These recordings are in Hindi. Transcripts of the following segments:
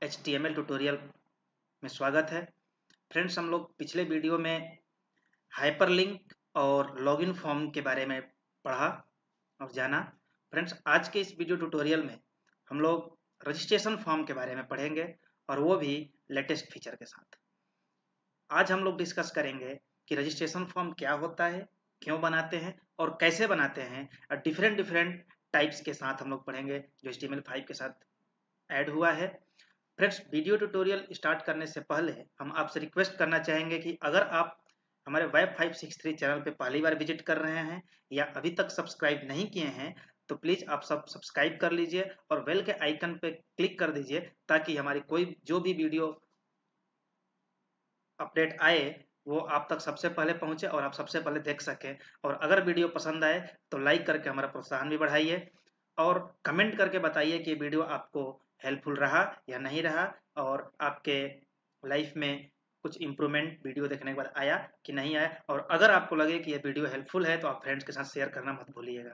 HTML ट्यूटोरियल में स्वागत है। फ्रेंड्स, हम लोग पिछले वीडियो में हाइपरलिंक और लॉगिन फॉर्म के बारे में पढ़ा और जाना। फ्रेंड्स, आज के इस वीडियो ट्यूटोरियल में हम लोग रजिस्ट्रेशन फॉर्म के बारे में पढ़ेंगे और वो भी लेटेस्ट फीचर के साथ। आज हम लोग डिस्कस करेंगे कि रजिस्ट्रेशन फॉर्म क्या होता है, क्यों बनाते हैं और कैसे बनाते हैं, और डिफरेंट टाइप्स के साथ हम लोग पढ़ेंगे जो HTML5 के साथ ऐड हुआ है। फ्रेंड्स, वीडियो ट्यूटोरियल स्टार्ट करने से पहले हम आपसे रिक्वेस्ट करना चाहेंगे कि अगर आप हमारे वेब 563 चैनल पे पहली बार विजिट कर रहे हैं या अभी तक सब्सक्राइब नहीं किए हैं तो प्लीज़ आप सब सब्सक्राइब कर लीजिए और बेल के आइकन पे क्लिक कर दीजिए ताकि हमारी कोई जो भी वीडियो अपडेट आए वो आप तक सबसे पहले पहुंचे और आप सबसे पहले देख सकें। और अगर वीडियो पसंद आए तो लाइक करके हमारा प्रोत्साहन भी बढ़ाइए और कमेंट करके बताइए कि वीडियो आपको हेल्पफुल रहा या नहीं रहा और आपके लाइफ में कुछ इम्प्रूवमेंट वीडियो देखने के बाद आया कि नहीं आया। और अगर आपको लगे कि ये वीडियो हेल्पफुल है तो आप फ्रेंड्स के साथ शेयर करना मत भूलिएगा।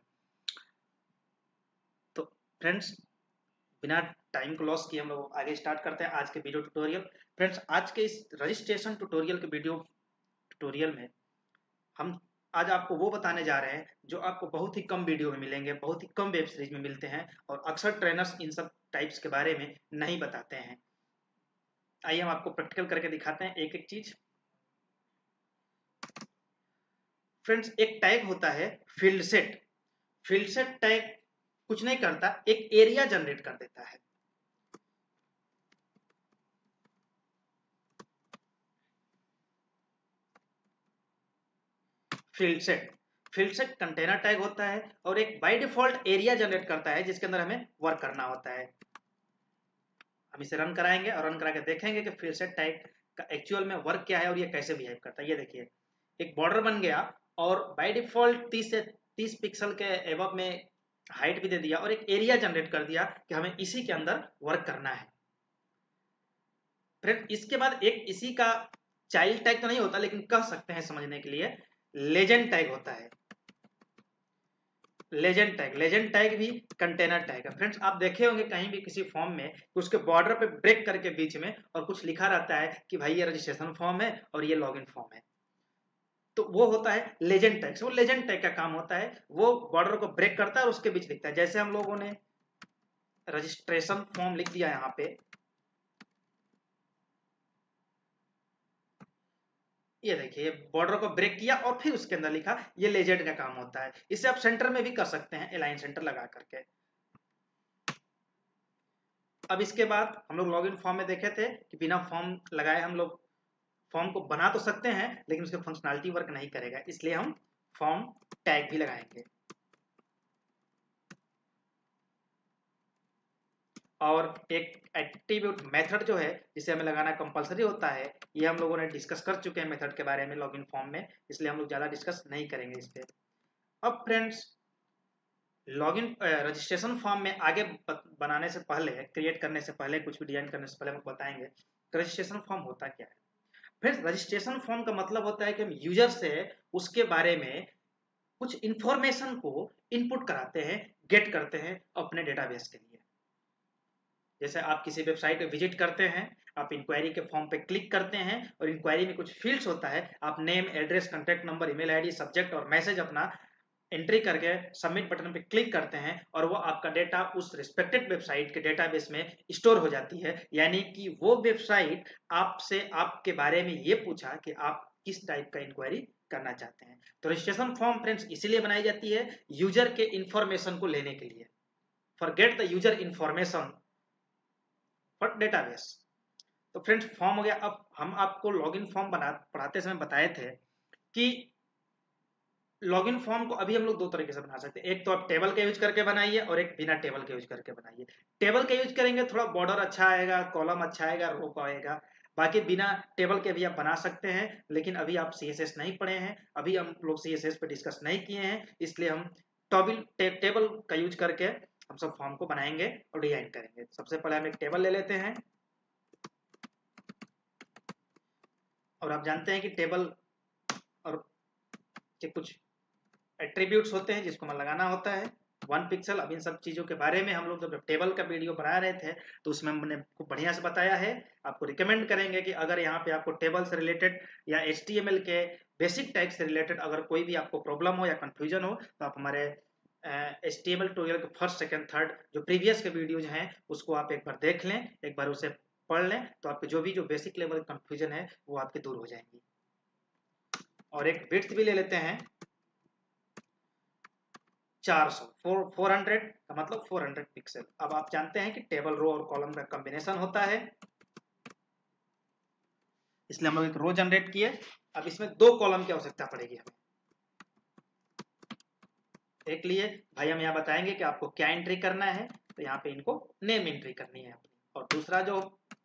तो फ्रेंड्स, बिना टाइम को लॉस किए हम लोग आगे स्टार्ट करते हैं आज के वीडियो ट्यूटोरियल। फ्रेंड्स, आज के इस रजिस्ट्रेशन ट्यूटोरियल के वीडियो ट्यूटोरियल में हम आज आपको वो बताने जा रहे हैं जो आपको बहुत ही कम वीडियो में मिलेंगे, बहुत ही कम वेब सीरीज में मिलते हैं और अक्सर ट्रेनर्स इन सब टाइप्स के बारे में नहीं बताते हैं। आइए हम आपको प्रैक्टिकल करके दिखाते हैं एक एक चीज। फ्रेंड्स, एक टैग होता है field set. Field set tag कुछ नहीं करता, एक एरिया जनरेट कर देता है। फील्ड सेट कंटेनर टैग होता है और एक बाय डिफॉल्ट एरिया जनरेट करता है जिसके अंदर हमें वर्क करना होता है। हम इसे रन कराएंगे और रन करा के देखेंगे कि फील्ड सेट टैग का एक्चुअल में वर्क क्या है और ये कैसे बिहेव करता है। ये देखिए, एक बॉर्डर बन गया और बाय डिफॉल्ट 30 से 30 पिक्सल के एबव में हाइट भी दे दिया और एक एरिया जनरेट कर दिया कि हमें इसी के अंदर वर्क करना है। फिर इसके बाद एक इसी का चाइल्ड टैग तो नहीं होता लेकिन कह सकते हैं समझने के लिए लेजेंड टैग होता है। लेजेंड टैग भी कंटेनर टैग है। फ्रेंड्स, आप देखे होंगे कहीं भी किसी फॉर्म में उसके बॉर्डर पे ब्रेक करके बीच में और कुछ लिखा रहता है कि भाई ये रजिस्ट्रेशन फॉर्म है और ये लॉगिन फॉर्म है, तो वो होता है लेजेंड टैग। वो लेजेंड टैग का काम होता है, वो बॉर्डर को ब्रेक करता है और उसके बीच लिखता है। जैसे हम लोगों ने रजिस्ट्रेशन फॉर्म लिख दिया यहाँ पे, ये देखिए बॉर्डर को ब्रेक किया और फिर उसके अंदर लिखा, ये लेजेंड का काम होता है। इसे आप सेंटर में भी कर सकते हैं, अलाइन सेंटर लगा करके। अब इसके बाद हम लोग लॉगिन फॉर्म में देखे थे कि बिना फॉर्म लगाए हम लोग फॉर्म को बना तो सकते हैं लेकिन उसकी फंक्शनैलिटी वर्क नहीं करेगा, इसलिए हम फॉर्म टैग भी लगाएंगे। और एक एट्रीब्यूट मेथड जो है जिसे हमें लगाना कंपलसरी होता है, ये हम लोगों ने डिस्कस कर चुके हैं मेथड के बारे में लॉगिन फॉर्म में, इसलिए हम लोग ज़्यादा डिस्कस नहीं करेंगे इस पे। अब फ्रेंड्स, लॉगिन रजिस्ट्रेशन फॉर्म में आगे बनाने से पहले, क्रिएट करने से पहले, कुछ भी डिजाइन करने से पहले हम बताएंगे रजिस्ट्रेशन फॉर्म होता क्या है। फिर रजिस्ट्रेशन फॉर्म का मतलब होता है कि हम यूजर से उसके बारे में कुछ इंफॉर्मेशन को इनपुट कराते हैं, गेट करते हैं अपने डेटाबेस के लिए। जैसे आप किसी वेबसाइट पे विजिट करते हैं, आप इंक्वायरी के फॉर्म पे क्लिक करते हैं और इंक्वायरी में कुछ फील्ड्स होता है, आप name, address, contact number, email ID, subject और मैसेज अपना एंट्री करके सबमिट बटन पे क्लिक करते हैं और वो आपका डेटा उस रिस्पेक्टेड वेबसाइट के डेटाबेस में स्टोर हो जाती है। यानी कि वो वेबसाइट आपसे आपके बारे में ये पूछा कि आप किस टाइप का इंक्वायरी करना चाहते हैं। तो रजिस्ट्रेशन फॉर्म फ्रेंड्स इसीलिए बनाई जाती है, यूजर के इंफॉर्मेशन को लेने के लिए। Forget the user information for database. तो फ्रेंड्स, फॉर्म हो गया। अब हम आपको लॉगिन फॉर्म पढ़ाते समय बताए थे कि लॉगिन फॉर्म को अभी हम लोग दो तरीके से बना सकते हैं। एक तो आप टेबल का यूज करके बनाइए और एक बिना टेबल के यूज करके बनाइए। टेबल का यूज करेंगे थोड़ा बॉर्डर अच्छा आएगा, कॉलम अच्छा आएगा, रो का आएगा। बाकी बिना टेबल के भी आप बना सकते हैं, लेकिन अभी आप CSS नहीं पढ़े हैं, अभी हम लोग CSS पे डिस्कस नहीं किए हैं, इसलिए हम टेबल का यूज करके हम सब फॉर्म को बनाएंगे और डिजाइन करेंगे। सबसे पहले हम एक टेबल ले लेते हैं और आप जानते हैं कि टेबल और के कुछ एट्रीब्यूट्स होते हैं जिसको हमें लगाना होता है। 1 पिक्सल। अब इन सब चीज़ों के बारे में हम लोग जब टेबल का वीडियो बना रहे थे तो उसमें हमने खूब बढ़िया से बताया है। आपको रिकमेंड करेंगे कि अगर यहाँ पे आपको टेबल से रिलेटेड या HTML के बेसिक टैग से रिलेटेड अगर कोई भी आपको प्रॉब्लम हो या कन्फ्यूजन हो तो आप हमारे HTML ट्यूटोरियल के फर्स्ट सेकंड थर्ड जो प्रीवियस के वीडियोज हैं उसको आप एक बार देख लें, एक बार उसे पढ़ लें, तो आपके जो बेसिक लेवल कन्फ्यूजन है वो आपके दूर हो जाएंगी। और एक विड्थ भी ले लेते हैं 400 का मतलब 400 पिक्सल। अब आप जानते हैं कि टेबल रो और कॉलम का कॉम्बिनेशन होता है, इसलिए हम लोग एक रो जनरेट किए। अब इसमें 2 कॉलम की आवश्यकता पड़ेगी हमें। एक लिए भाई हम यहाँ बताएंगे कि आपको क्या एंट्री करना है, तो यहाँ पे इनको नेम एंट्री करनी है अपनी। और दूसरा जो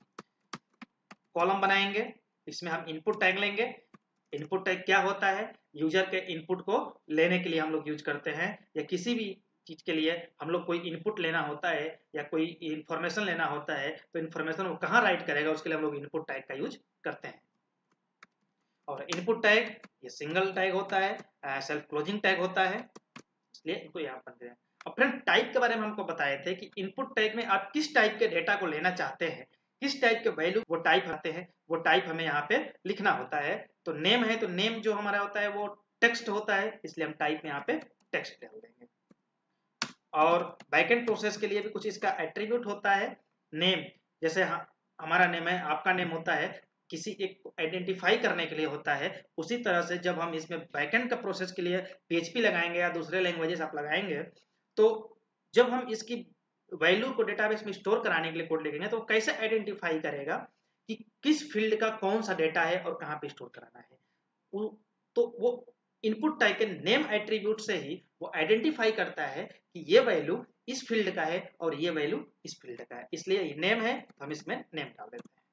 कॉलम बनाएंगे इसमें हम इनपुट टैग लेंगे। इनपुट टैग क्या होता है? यूजर के इनपुट को लेने के लिए हम लोग यूज करते हैं, या किसी भी चीज के लिए हम लोग कोई इनपुट लेना होता है या कोई इंफॉर्मेशन लेना होता है तो इंफॉर्मेशन वो कहाँ राइट करेगा उसके लिए हम लोग इनपुट टैग का यूज करते हैं। और इनपुट टैग ये सिंगल टैग होता है, सेल्फ क्लोजिंग टैग होता है, इसलिए इनको यहाँ पर दे। अब फ्रेंड टाइप के बारे में हमको बताए थे कि इनपुट टैग में आप किस टाइप के डेटा को लेना चाहते हैं, किस टाइप के वैल्यू वो टाइप आते हैं, वो टाइप हमें यहाँ पे लिखना होता है। तो नेम है तो नेम जो हमारा होता है वो टेक्स्ट होता है, इसलिए हम टाइप में यहाँ पे टेक्स्ट डाल देंगे। और बैकएंड प्रोसेस के लिए भी कुछ इसका एट्रीब्यूट होता है। नेम जैसे हमारा नेम है, आपका नेम होता है, किसी एक को आइडेंटिफाई करने के लिए होता है। उसी तरह से जब हम इसमें बैकएंड का प्रोसेस के लिए PHP लगाएंगे या दूसरे लैंग्वेजेस आप लगाएंगे, तो जब हम इसकी वैल्यू को डेटाबेस में स्टोर कराने के लिए कोड लिखेंगे तो कैसे आइडेंटिफाई करेगा कि किस फील्ड का कौन सा डेटा है और कहाँ पे स्टोर कराना है। तो वो इनपुट टाइप के नेम एट्रीब्यूट से ही वो आइडेंटिफाई करता है कि ये वैल्यू इस फील्ड का है और ये वैल्यू इस फील्ड का है, इसलिए ये नेम है तो हम इसमें नेम डाल देते हैं।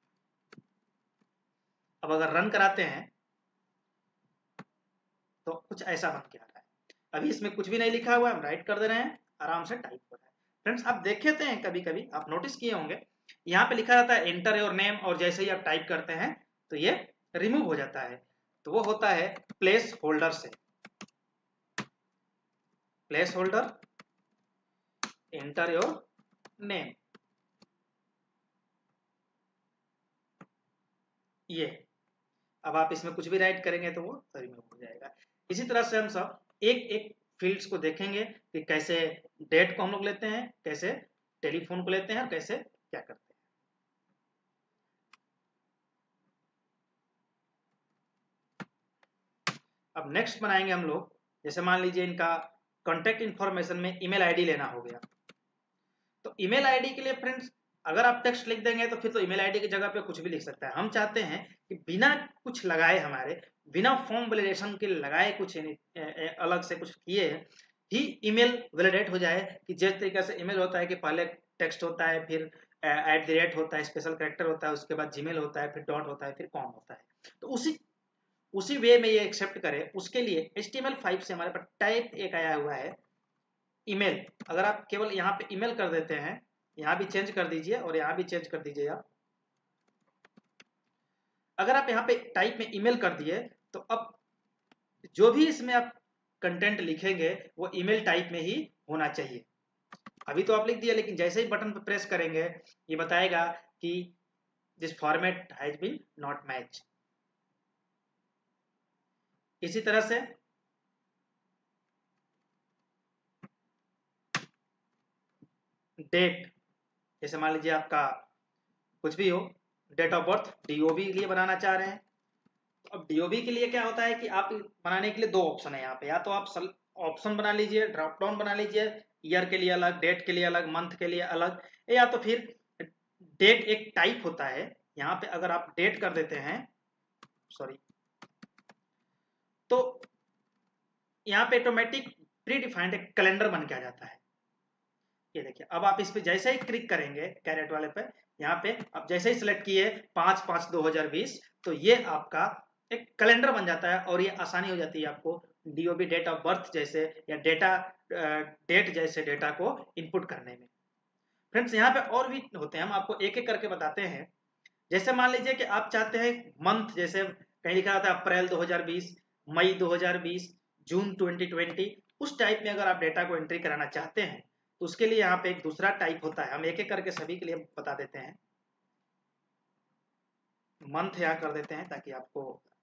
अब अगर रन कराते हैं तो कुछ ऐसा बन के आ रहा है। अभी इसमें कुछ भी नहीं लिखा हुआ है, हम राइट कर दे रहे हैं, आराम से टाइप हो रहा है। फ्रेंड्स आप देखे थे कभी कभी आप नोटिस किए होंगे यहाँ पे लिखा रहता है एंटर योर नेम, और जैसे ही आप टाइप करते हैं तो ये रिमूव हो जाता है। तो वो होता है प्लेस होल्डर से। Placeholder enter your name, ये अब आप इसमें कुछ भी राइट करेंगे तो वो रिमूव हो जाएगा। इसी तरह से हम सब एक एक फील्ड्स को देखेंगे कि कैसे डेट को हम लोग लेते हैं, कैसे टेलीफोन को लेते हैं और कैसे क्या करते हैं। अब नेक्स्ट बनाएंगे हम लोग, जैसे मान लीजिए इनका कॉन्टेक्ट इंफॉर्मेशन में ईमेल आईडी लेना हो गया, तो ईमेल आईडी के लिए फ्रेंड्स अगर आप टेक्स्ट लिख देंगे तो फिर तो ईमेल आईडी की जगह पे कुछ भी लिख सकता है। हम चाहते हैं कि बिना कुछ लगाए, हमारे बिना फॉर्म वैलिडेशन के लगाए, कुछ अलग से कुछ किए ही ईमेल वैलिडेट हो जाए, कि जिस तरीके से ईमेल होता है कि पहले टेक्स्ट होता है, फिर @ होता है, स्पेशल कैरेक्टर होता है, उसके बाद जीमेल होता है, फिर डॉट होता है, फिर कॉम होता है। तो उसी वे में ये एक्सेप्ट करे, उसके लिए HTML5 से हमारे पास टाइप एक आया हुआ है ईमेल। अगर आप केवल यहाँ पे ईमेल कर देते हैं, यहाँ भी चेंज कर दीजिए और यहाँ भी चेंज कर दीजिए आप। अगर आप यहाँ पे टाइप में ईमेल कर दिए तो अब जो भी इसमें आप कंटेंट लिखेंगे वो ईमेल टाइप में ही होना चाहिए। अभी तो आप लिख दिया, लेकिन जैसे ही बटन पर प्रेस करेंगे ये बताएगा कि this format has been not match. इसी तरह से डेट, जैसे मान लीजिए आपका कुछ भी हो, डेट ऑफ बर्थ DOB के लिए बनाना चाह रहे हैं, तो अब DOB के लिए क्या होता है कि आप बनाने के लिए 2 ऑप्शन है यहाँ पे, या तो आप ऑप्शन बना लीजिए, ड्रॉप डाउन बना लीजिए, ईयर के लिए अलग, डेट के लिए अलग, मंथ के लिए अलग, या तो फिर डेट एक टाइप होता है। यहाँ पे अगर आप डेट कर देते हैं, सॉरी, तो यहाँ पे ऑटोमेटिक प्री डिफाइंड एक कैलेंडर बन के आ जाता है। ये देखिए, अब आप इस पे जैसे ही क्लिक करेंगे कैरेट वाले पे, यहाँ पे आप जैसे ही सिलेक्ट किए 5/5/2020, तो ये आपका एक कैलेंडर बन जाता है और ये आसानी हो जाती है आपको DOB डेट ऑफ बर्थ जैसे या डेट जैसे डेटा को इनपुट करने में। फ्रेंड्स यहाँ पे और भी होते हैं, हम आपको एक एक करके बताते हैं। जैसे मान लीजिए कि आप चाहते हैं मंथ, जैसे कहीं लिखा होता है अप्रैल 2020, मई 2020, जून 2020, उस टाइप में अगर आप डेटा को एंट्री कराना चाहते हैं तो उसके लिए यहाँ पे एक दूसरा टाइप होता है, हम एक एक करके सभी के लिए बता देते हैं। मंथ यहाँ कर देते हैं ताकि आपको,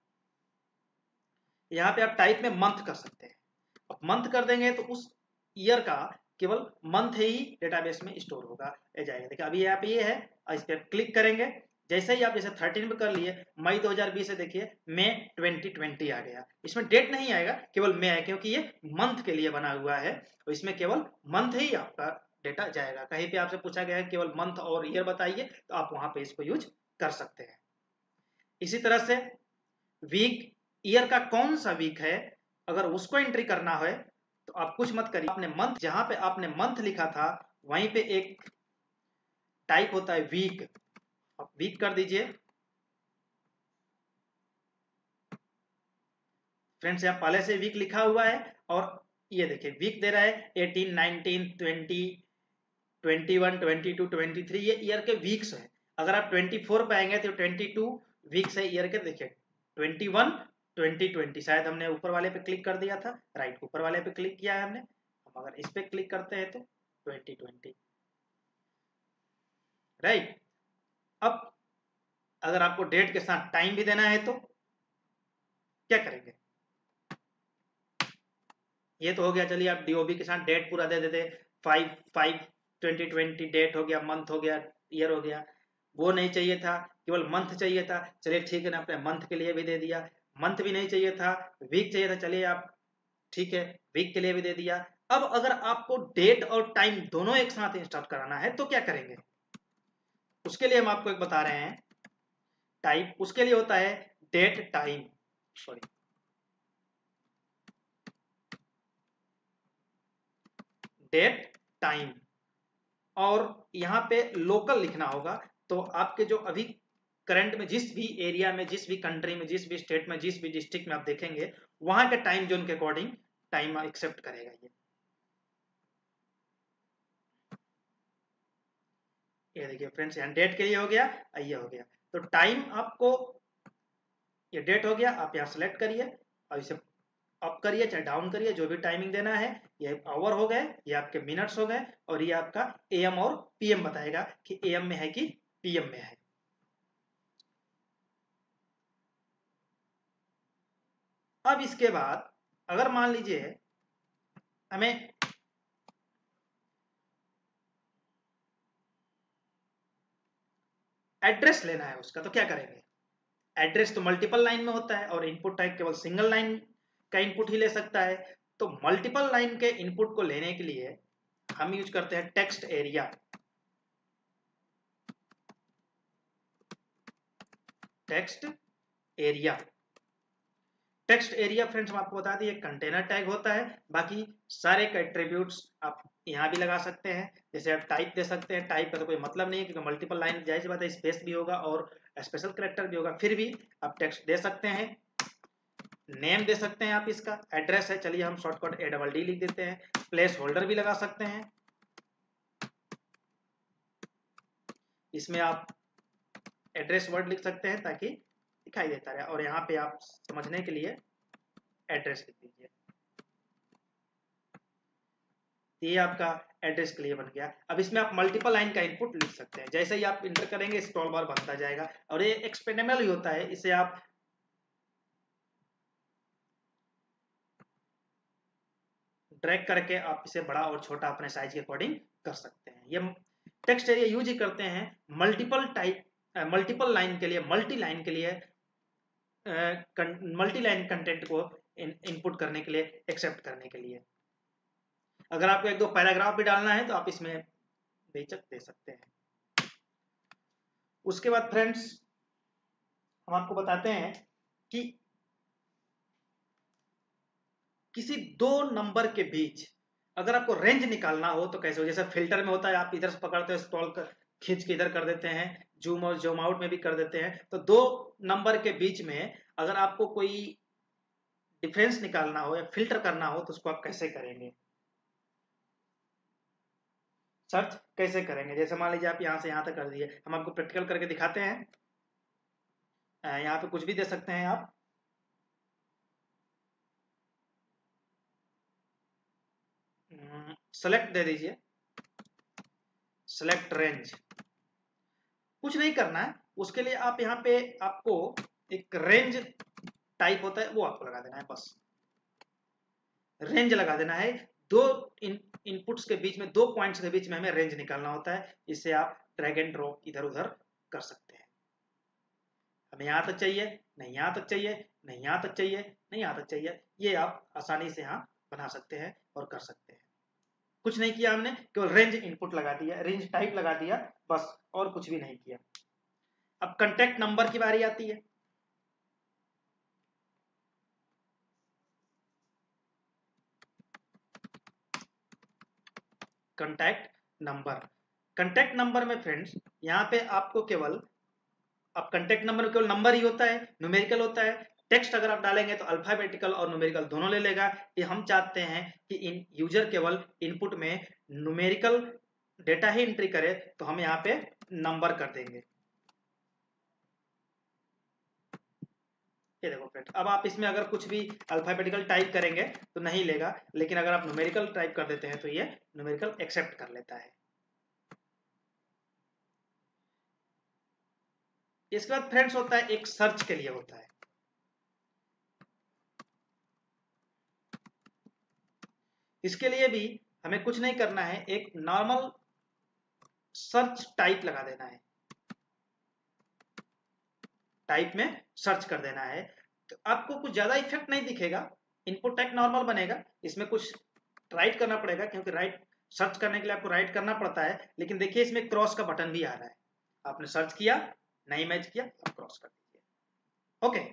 यहाँ पे आप टाइप में मंथ कर सकते हैं। अब मंथ कर देंगे तो उस ईयर का केवल मंथ ही डेटाबेस में स्टोर होगा जाएगा। देखिए अभी यहाँ पे ये है, इस पर क्लिक करेंगे, जैसे ही आप जैसे 13 पे कर लिए मई 2020 से देखिए मई 2020 आ गया। इसमें डेट नहीं आएगा, केवल मई आएगा क्योंकि ये मंथ के लिए बना हुआ है, तो इसमें केवल मंथ ही आपका डेटा जाएगा। कहीं पे आपसे पूछा गया है केवल मंथ और ईयर बताइए, तो आप वहां पे इसको यूज कर सकते हैं। इसी तरह से वीक, ईयर का कौन सा वीक है, अगर उसको एंट्री करना है तो आप कुछ मत करिए, आपने मंथ, जहां पे आपने मंथ लिखा था वहीं पे एक टाइप होता है वीक, आप वीक कर दीजिए। फ्रेंड्स यहाँ पहले से वीक लिखा हुआ है और ये देखिए वीक दे रहा है 18, 19, 20, 21, 22, 23, ये ईयर के वीक्स है। अगर आप 24 पे आएंगे तो 22 वीक्स है ईयर के। देखिए 21, 2020, शायद हमने ऊपर वाले पे क्लिक कर दिया था, राइट ऊपर वाले पे क्लिक किया है हमने। हम अगर इस पे क्लिक करते हैं तो 2020, राइट। अब अगर आपको डेट के साथ टाइम भी देना है तो क्या करेंगे, ये तो हो गया, चलिए आप डीओबी के साथ डेट पूरा दे देते, 5/5/2020 डेट हो गया, मंथ हो गया, ईयर हो गया। वो नहीं चाहिए था, केवल मंथ चाहिए था, चलिए ठीक है ना, आपने मंथ के लिए भी दे दिया। मंथ भी नहीं चाहिए था, वीक चाहिए था, चलिए आप ठीक है वीक के लिए भी दे दिया। अब अगर आपको डेट और टाइम दोनों एक साथ इंस्टॉल कराना है तो क्या करेंगे, उसके लिए हम आपको एक बता रहे हैं टाइप, उसके लिए होता है date time, sorry date time, और यहाँ पे लोकल लिखना होगा। तो आपके जो अभी करंट में जिस भी एरिया में, जिस भी कंट्री में, जिस भी स्टेट में, जिस भी डिस्ट्रिक्ट में आप देखेंगे वहां के टाइम जोन के अकॉर्डिंग टाइम एक्सेप्ट करेगा ये देखिए फ्रेंड्स यहाँ डेट के लिए हो गया, ये हो गया। तो टाइम आपको, ये डेट हो गया, आप यहाँ सेलेक्ट करिए और इसे अप करिए चाहे डाउन करिए, जो भी टाइमिंग देना है। ये आवर हो गए, ये आपके मिनट्स हो गए, और ये आपका एएम और पीएम बताएगा कि एएम में है कि पीएम में है। अब इसके बाद अगर मान लीजिए हमें एड्रेस लेना है उसका, तो क्या करेंगे, एड्रेस तो मल्टीपल लाइन में होता है और इनपुट टाइप केवल सिंगल लाइन का इनपुट ही ले सकता है। तो मल्टीपल लाइन के इनपुट को लेने के लिए हम यूज करते हैं text area. Text area, text area friends हम आपको बता दिए कंटेनर टैग होता है। बाकी सारे के एट्रीब्यूट्स आप यहाँ भी लगा सकते हैं, जैसे आप टाइप दे सकते हैं, टाइप का तो कोई मतलब नहीं है क्योंकि मल्टीपल लाइन जाहिर सी बात है स्पेस भी होगा और स्पेशल कैरेक्टर भी होगा, फिर भी आप टेक्स्ट दे सकते हैं। नेम दे सकते हैं आप, इसका एड्रेस है, चलिए हम शॉर्टकट ADD लिख देते हैं। प्लेस होल्डर भी लगा सकते हैं, इसमें आप एड्रेस वर्ड लिख सकते हैं ताकि दिखाई देता रहे, और यहाँ पे आप समझने के लिए एड्रेस लिख दीजिए। ये आपका एड्रेस के लिए बन गया। अब इसमें आप मल्टीपल लाइन का इनपुट लिख सकते हैं, जैसे ही आप इंटर करेंगे स्क्रॉल बार बनता जाएगा, और ये एक्सपेंडेबल ही होता है, इसे आप ड्रैग करके आप इसे बड़ा और छोटा अपने साइज के अकॉर्डिंग कर सकते हैं। ये टेक्स्ट एरिया यूज ही करते हैं मल्टीपल टाइप, मल्टीपल लाइन के लिए, मल्टी लाइन के लिए, मल्टी लाइन कंटेंट को इनपुट करने के लिए, एक्सेप्ट करने के लिए। अगर आपको एक दो पैराग्राफ भी डालना है तो आप इसमें बेशक दे सकते हैं। उसके बाद फ्रेंड्स हम आपको बताते हैं कि किसी दो नंबर के बीच अगर आपको रेंज निकालना हो तो कैसे हो, जैसे फिल्टर में होता है, आप इधर से पकड़ते हो स्क्रॉल कर, खींच के इधर कर देते हैं, जूम और जूम आउट में भी कर देते हैं। तो दो नंबर के बीच में अगर आपको कोई डिफरेंस निकालना हो या फिल्टर करना हो तो उसको आप कैसे करेंगे, सर्च कैसे करेंगे। जैसे मान लीजिए आप यहाँ से यहाँ तक कर दिए, हम आपको प्रैक्टिकल करके दिखाते हैं। यहाँ पे कुछ भी दे सकते हैं आप, सेलेक्ट दे दीजिए, सेलेक्ट रेंज। कुछ नहीं करना है, उसके लिए आप यहाँ पे आपको एक रेंज टाइप होता है वो आपको लगा देना है, बस रेंज लगा देना है। दो इनपुट्स के बीच में, दो पॉइंट्स के बीच में हमें रेंज निकालना होता है। इससे आप ड्रैग एंड ड्रॉप इधर उधर कर सकते हैं। हमें यहाँ तक चाहिए, नहीं यहाँ तक चाहिए, नहीं यहाँ तक चाहिए, नहीं यहाँ तक चाहिए, ये आप आसानी से यहाँ बना सकते हैं और कर सकते हैं। कुछ नहीं किया हमने, केवल रेंज इनपुट लगा दिया, रेंज टाइप लगा दिया, बस और कुछ भी नहीं किया। अब कॉन्टैक्ट नंबर की बारी आती है। कॉन्टैक्ट नंबर, कॉन्टैक्ट नंबर में फ्रेंड्स यहाँ पे आपको केवल, अब कॉन्टैक्ट नंबर में केवल नंबर ही होता है, न्यूमेरिकल होता है। टेक्स्ट अगर आप डालेंगे तो अल्फाबेटिकल और न्यूमेरिकल दोनों ले लेगा। ये हम चाहते हैं कि इन यूजर केवल इनपुट में न्यूमेरिकल डेटा ही एंट्री करे, तो हम यहाँ पे नंबर कर देंगे। ये देखो फ्रेंड, अब आप इसमें अगर कुछ भी अल्फाबेटिकल टाइप करेंगे तो नहीं लेगा, लेकिन अगर आप न्यूमेरिकल टाइप कर देते हैं तो ये न्यूमेरिकल एक्सेप्ट कर लेता है। इसके बाद फ्रेंड्स होता है एक सर्च के लिए होता है। इसके लिए भी हमें कुछ नहीं करना है, एक नॉर्मल सर्च टाइप लगा देना है, टाइप में सर्च कर देना है। तो आपको कुछ ज्यादा इफेक्ट नहीं दिखेगा, इनपुट टैग नॉर्मल बनेगा। इसमें कुछ राइट करना पड़ेगा, क्योंकि राइट सर्च करने के लिए आपको राइट करना पड़ता है। लेकिन देखिए इसमें क्रॉस का बटन भी आ रहा है, आपने सर्च किया, नहीं मैच किया, आप क्रॉस कर दीजिए। ओके,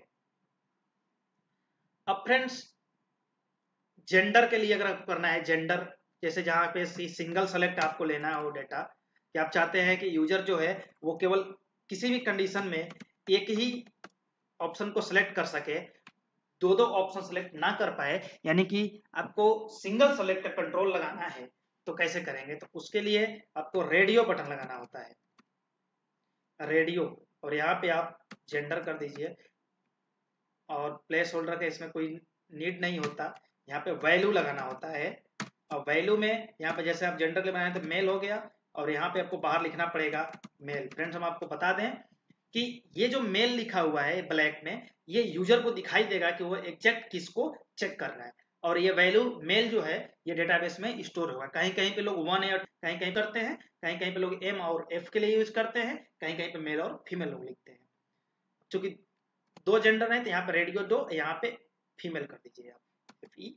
अब फ्रेंड्स जेंडर के लिए अगर आपको करना है, जेंडर जैसे जहां पे सिंगल सेलेक्ट आपको लेना है वो डेटा, कि आप चाहते हैं कि यूजर जो है वो केवल किसी भी कंडीशन में एक ही ऑप्शन को सिलेक्ट कर सके, दो दो ऑप्शन सेलेक्ट ना कर पाए, यानी कि आपको सिंगल सेलेक्ट का कंट्रोल लगाना है। तो कैसे करेंगे, तो उसके लिए आपको रेडियो बटन लगाना होता है, रेडियो। और यहाँ पे आप जेंडर कर दीजिए, और प्लेस होल्डर का इसमें कोई नीड नहीं होता, यहाँ पे वैल्यू लगाना होता है। और वैल्यू में यहाँ पे जैसे आप जेंडर के लिए बनाए तो मेल हो गया, और यहाँ पे आपको बाहर लिखना पड़ेगा मेल। फ्रेंड्स हम आपको बता दें कि ये जो मेल लिखा हुआ है ब्लैक में, ये यूजर को दिखाई देगा कि वो एग्जैक्ट किसको चेक करना है। और ये वैल्यू मेल जो है ये डेटाबेस में स्टोर होगा। कहीं कहीं पे लोग 1 या कहीं कहीं करते हैं, कहीं कहीं पे लोग एम और एफ के लिए यूज करते हैं, कहीं कहीं पे मेल और फीमेल लोग लिखते हैं। चूंकि दो जेंडर है तो यहाँ पे रेडियो दो, यहाँ पे फीमेल कर दीजिए आप,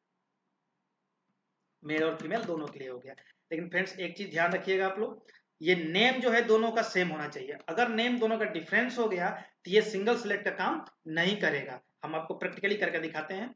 मेल और फीमेल दोनों के लिए हो गया। लेकिन फ्रेंड्स एक चीज ध्यान रखिएगा आप लोग, ये नेम जो है दोनों का सेम होना चाहिए। अगर नेम दोनों का डिफरेंस हो गया तो ये सिंगल सिलेक्ट का काम नहीं करेगा। हम आपको प्रैक्टिकली करके दिखाते हैं।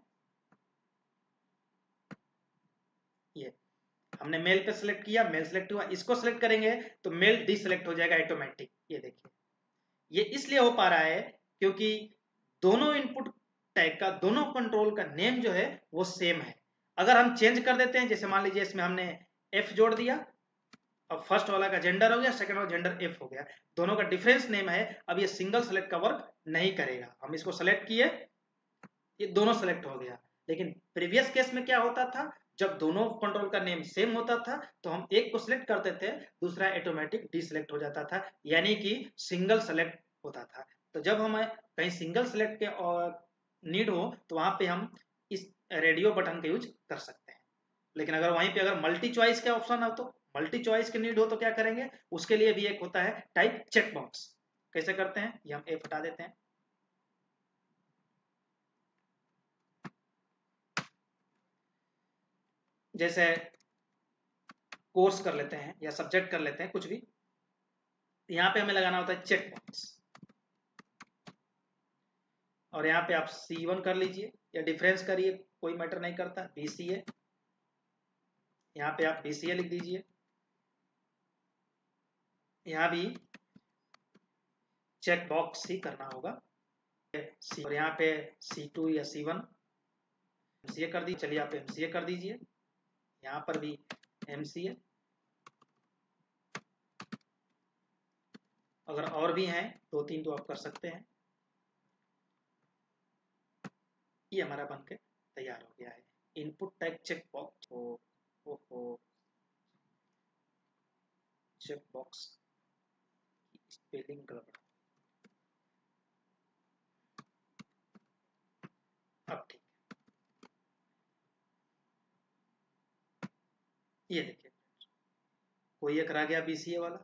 ये हमने मेल पे सिलेक्ट किया, मेल सिलेक्ट हुआ, इसको सिलेक्ट करेंगे तो मेल डिसलेक्ट हो जाएगा ऑटोमेटिक। ये देखिए, ये इसलिए हो पा रहा है क्योंकि दोनों इनपुट टैग का, दोनों कंट्रोल का नेम जो है वो सेम है। अगर हम चेंज कर देते हैं, जैसे मान लीजिए इसमें हमने एफ जोड़ दिया, अब फर्स्ट वाला का जेंडर हो गया, सेकंड वाला जेंडर एफ हो गया, दोनों का डिफरेंस नेम है, अब ये सिंगल सेलेक्ट का वर्क नहीं करेगा। हम इसको सेलेक्ट किए, ये दोनों सेलेक्ट हो गया। लेकिन प्रीवियस केस में क्या होता था, जब दोनों कंट्रोल का नेम सेम होता था तो हम एक को सिलेक्ट करते थे, दूसरा ऑटोमेटिक डिसलेक्ट हो जाता था, यानी कि सिंगल सेलेक्ट होता था। तो जब हमें कहीं सिंगल सेलेक्ट के और नीड हो तो वहां पे हम इस रेडियो बटन का यूज कर सकते हैं। लेकिन अगर वहीं पे अगर मल्टी चॉइस का ऑप्शन हो, तो मल्टी चॉइस की नीड हो तो क्या करेंगे, उसके लिए भी एक होता है टाइप चेक बॉक्स। कैसे करते हैं, ये हम एफ हटा देते हैं। जैसे कोर्स कर लेते हैं या सब्जेक्ट कर लेते हैं कुछ भी, यहाँ पे हमें लगाना होता है चेक बॉक्स। और यहाँ पे आप C1 कर लीजिए या डिफरेंस करिए, कोई मैटर नहीं करता, BCA, यहाँ पे आप BCA लिख दीजिए। यहाँ भी चेक बॉक्स ही करना होगा, और यहाँ पे C2 या C1 MCA कर दीजिए। चलिए आप MCA कर दीजिए, यहाँ पर भी MCA। अगर और भी हैं दो तीन तो आप कर सकते हैं। ये हमारा बनके तैयार हो गया है इनपुट टैग चेक बॉक्स। तो ओहो, चेक बॉक्स स्पेलिंग गड़बड़। अब ठीक, ये देखिए कोई एक रह गया बीसीए वाला,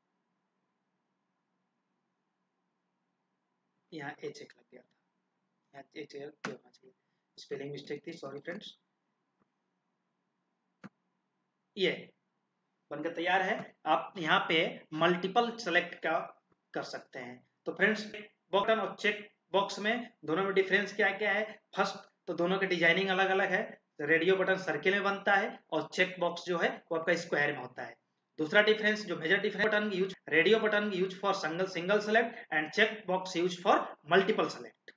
यहाँ एच एक लग गया था, यहाँ एच एल होना चाहिए, स्पेलिंग मिस्टेक थी, सॉरी फ्रेंड्स। ये बनकर तैयार है। आप यहाँ पे मल्टीपल सेलेक्ट का कर सकते हैं। तो फ्रेंड्स बटन और चेक बॉक्स में दोनों में डिफरेंस क्या क्या है? फर्स्ट तो दोनों के डिजाइनिंग अलग अलग है। रेडियो बटन सर्किल में बनता है और चेक बॉक्स जो है वो आपका स्क्वायर में होता है। दूसरा डिफरेंस, जो major difference, button use, radio button use for single select and check box use for multiple select.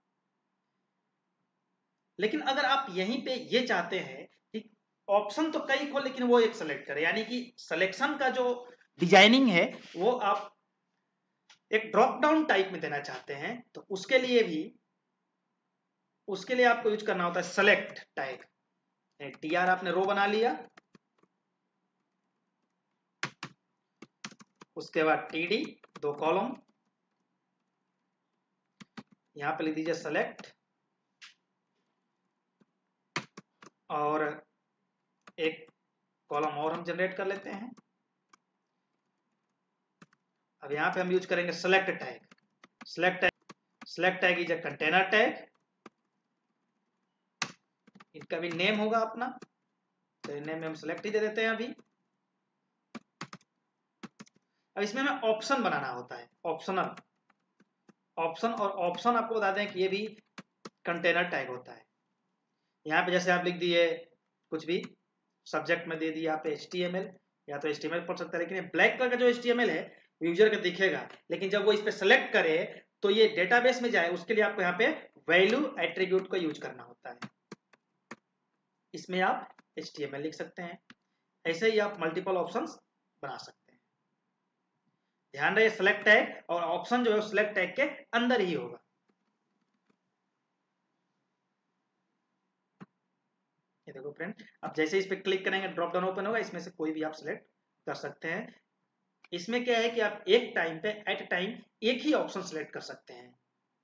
लेकिन अगर आप यहीं पे ये चाहते हैं कि ऑप्शन तो कई हो लेकिन वो एक सेलेक्ट करें, यानी कि सिलेक्शन का जो डिजाइनिंग है वो आप एक ड्रॉप डाउन टाइप में देना चाहते हैं, तो उसके लिए आपको यूज करना होता है सेलेक्ट टैग। टीआर आपने रो बना लिया, उसके बाद टीडी 2 कॉलम, यहां पे लिख दीजिए सेलेक्ट, और एक कॉलम और हम जनरेट कर लेते हैं। अब यहां पे हम यूज करेंगे select tag. Select tag is a container tag, इनका भी नेम होगा अपना, तो नेम में हम सेलेक्ट ही दे देते हैं अभी। अब इसमें हमें ऑप्शन बनाना होता है, ऑप्शनल ऑप्शन, और ऑप्शन आपको बता दें कि ये भी कंटेनर टैग होता है। यहाँ पे जैसे आप लिख दिए कुछ भी, सब्जेक्ट में दे दिया आप HTML, या तो HTML पढ़ सकते हैं, लेकिन ब्लैक कलर का जो HTML है यूजर को दिखेगा, लेकिन जब वो इस पे सेलेक्ट करे तो ये डेटाबेस में जाए, उसके लिए आपको यहाँ पे वैल्यू एट्रीब्यूट का यूज करना होता है। इसमें आप HTML लिख सकते हैं, ऐसे ही आप मल्टीपल ऑप्शंस बना सकते हैं। ध्यान रहे सेलेक्ट टैग और ऑप्शन जो है सेलेक्ट टैग के अंदर ही होगा। ये देखो फ्रेंड, अब जैसे इस पे क्लिक करेंगे ड्रॉप डाउन ओपन होगा, इसमें से कोई भी आप सिलेक्ट कर सकते हैं। इसमें क्या है कि आप एक टाइम पे एट ए टाइम एक ही ऑप्शन सिलेक्ट कर सकते हैं।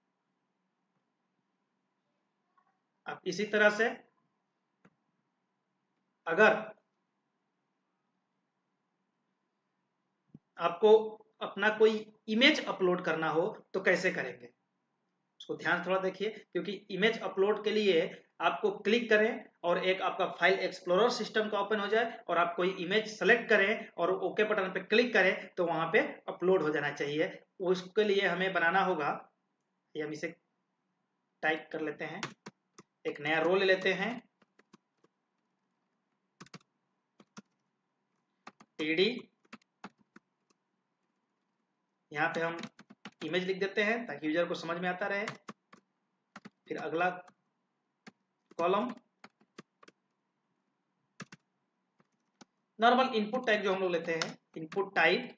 अब इसी तरह से अगर आपको अपना कोई इमेज अपलोड करना हो तो कैसे करेंगे, उसको ध्यान थोड़ा देखिए, क्योंकि इमेज अपलोड के लिए आपको क्लिक करें और एक आपका फाइल एक्सप्लोरर सिस्टम का ओपन हो जाए और आप कोई इमेज सेलेक्ट करें और ओके बटन पे क्लिक करें तो वहां पे अपलोड हो जाना चाहिए। उसके लिए हमें बनाना होगा, ये हम इसे टाइप कर लेते हैं, एक नया रो ले लेते हैं, टीडी, यहाँ पे हम इमेज लिख देते हैं ताकि यूजर को समझ में आता रहे। फिर अगला कॉलम नॉर्मल इनपुट टाइप जो हम लोग लेते हैं, इनपुट टाइप।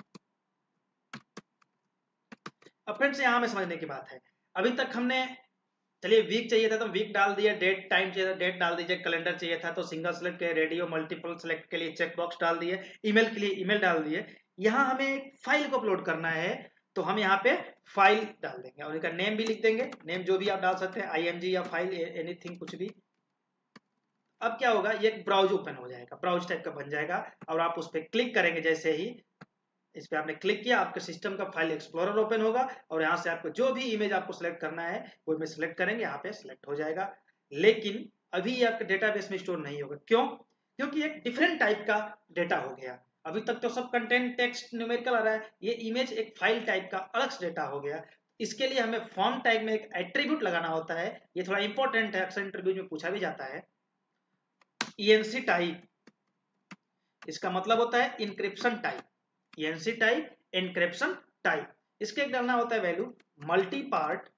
अब फ्रेंड्स यहाँ में समझने की बात है, अभी तक हमने, चलिए वीक चाहिए था तो वीक डाल दिया, डेट टाइम चाहिए था डेट डाल दीजिए, कैलेंडर चाहिए था तो सिंगल सेलेक्ट के, रेडियो मल्टीपल सेलेक्ट के लिए चेक बॉक्स डाल दिए, ईमेल के लिए ईमेल डाल दिए। यहाँ हमें एक फाइल को अपलोड करना है तो हम यहाँ पे फाइल डाल देंगे और इनका नेम भी लिख देंगे, नेम जो भी आप डाल सकते हैं, IMG या फाइल एनीथिंग कुछ भी। अब क्या होगा, ये एक ब्राउज ओपन हो जाएगा, ब्राउज टाइप का बन जाएगा और आप उस पर क्लिक करेंगे, जैसे ही इस पे आपने क्लिक किया आपके सिस्टम का फाइल एक्सप्लोरर ओपन होगा और यहाँ से आपको जो भी इमेज आपको सिलेक्ट करना है वो इमेज सिलेक्ट करेंगे, यहाँ पे सिलेक्ट हो जाएगा। लेकिन अभी ये आपके डेटाबेस में स्टोर नहीं होगा, क्यों? क्योंकि एक डिफरेंट टाइप का डेटा हो गया। अभी तक तो सब कंटेंट टेक्स्ट न्यूमेरिकल आ रहा है, ये इमेज एक फाइल टाइप का अलग से डेटा हो गया। इसके लिए हमें फॉर्म टैग में एक एट्रीब्यूट लगाना होता है, ये थोड़ा इंपॉर्टेंट है, अक्सर इंटरव्यू में पूछा भी जाता है। ENC टाइप, इसका मतलब होता है encryption type, ENC type encryption type. इसके एक डालना होता है value multi part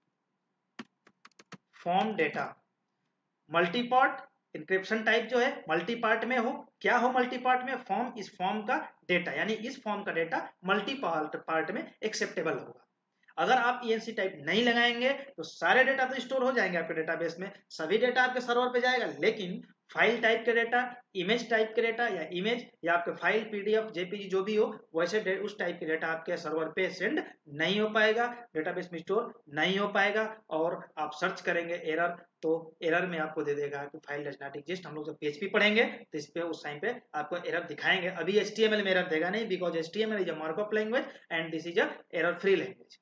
form data. Multi part encryption type जो है मल्टी पार्ट में हो, क्या हो मल्टी पार्ट में, फॉर्म, इस फॉर्म का डेटा, यानी इस फॉर्म का डेटा मल्टी पार्ट में एक्सेप्टेबल होगा। अगर आप ENC टाइप नहीं लगाएंगे तो सारे डेटा तो स्टोर हो जाएंगे आपके डेटाबेस में, सभी डेटा आपके सर्वर पे जाएगा, लेकिन फाइल टाइप के डेटा, इमेज टाइप के डेटा, या इमेज या आपके फाइल पीडीएफ जेपीजी जो भी हो वैसे उस टाइप के डेटा आपके सर्वर पे सेंड नहीं हो पाएगा, डेटाबेस में स्टोर नहीं हो पाएगा। और आप सर्च करेंगे एरर, तो एरर में आपको दे देगा कि फाइल डज नॉट एग्जिस्ट। हम लोग जब पीएचपी पढ़ेंगे तो इस पे उस टाइम पे आपको एरर दिखाएंगे। अभी एचटीएमएल में एरर देगा नहीं, because HTML is a markup language and this is a error free language.